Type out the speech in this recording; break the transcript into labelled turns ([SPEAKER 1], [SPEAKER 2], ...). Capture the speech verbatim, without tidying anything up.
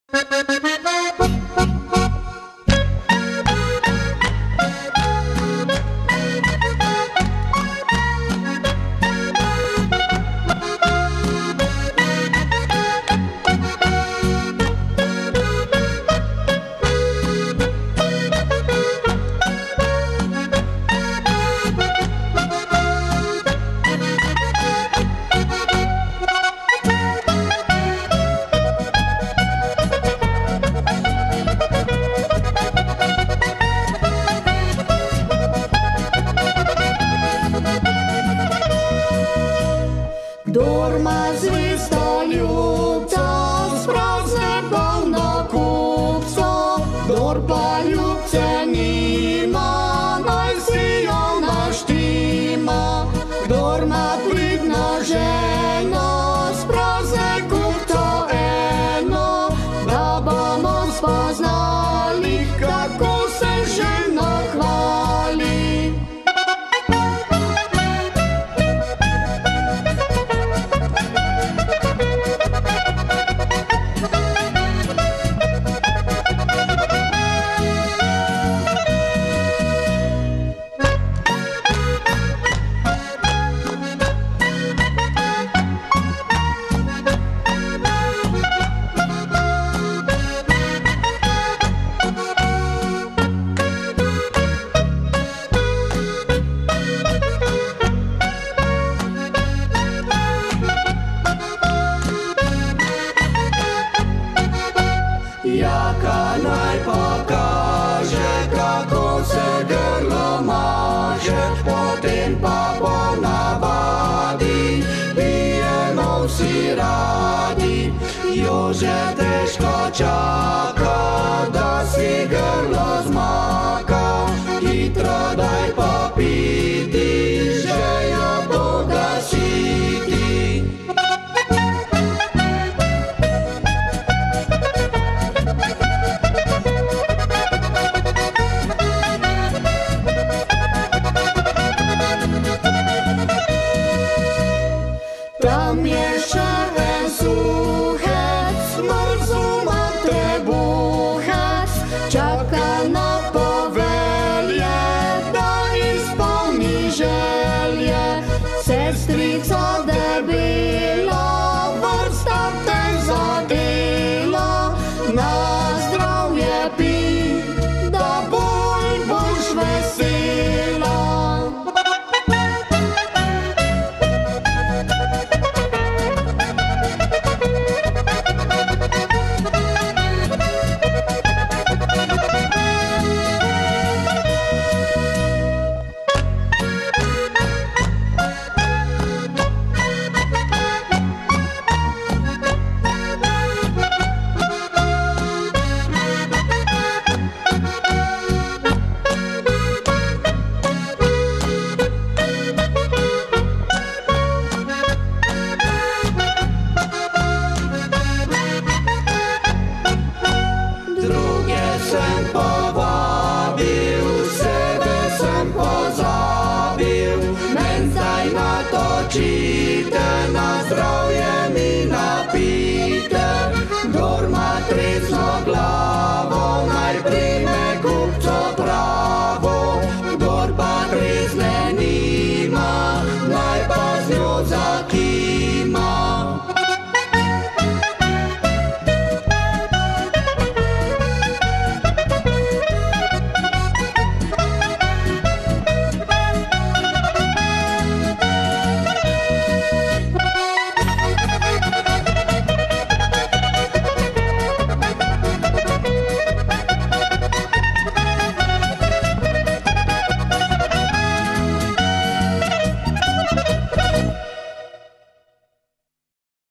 [SPEAKER 1] Dorma zvistoljubca, sprazne polno kupca, dor pa ljubce nima, naj si jo naštima. Kdor ma pridno ženo, sprazne kupca eno, da bomo spoznali, kako se žena hvali. Jaka naj pokaže, kako se grlo maže, potem pa ponavadi pijemo vsi radi. Jože težko čaka, da si grlo zmaka, hitro daj popiti, žejo pogasiti. Tam je še en suhec, mrzu mate buhec, čaka na povelje, da izpolni želje. Sestrica debela, vrsta te zadela, na zdravje pij, da bolj boš vesela. Sem povabil, sebe sem pozabil, men zdaj natočite, na zdravje mi napijte, kdor ma trezno